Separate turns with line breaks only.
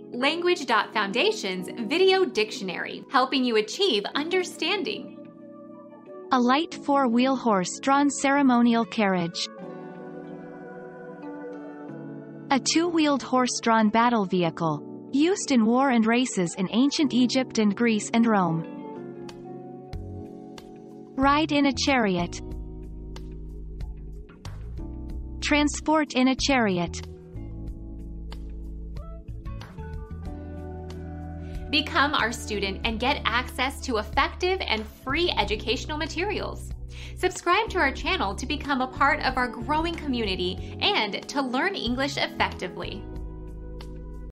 Language.Foundation's Video Dictionary, helping you achieve understanding.
A light four-wheel horse-drawn ceremonial carriage. A two-wheeled horse-drawn battle vehicle, used in war and races in ancient Egypt and Greece and Rome. Ride in a chariot. Transport in a chariot.
Become our student and get access to effective and free educational materials. Subscribe to our channel to become a part of our growing community and to learn English effectively.